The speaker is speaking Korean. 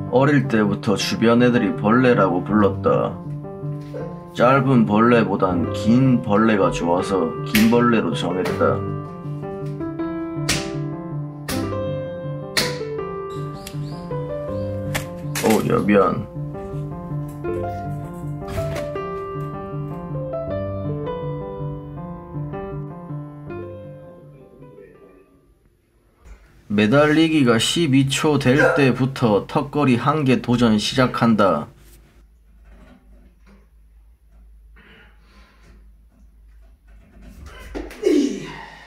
어릴 때부터 주변 애들이 벌레라고 불렀다. 짧은 벌레보단 긴 벌레가 좋아서 긴 벌레로 정했다. 여변. 매달리기가 12초 될 때부터 턱걸이 1개 도전 시작한다.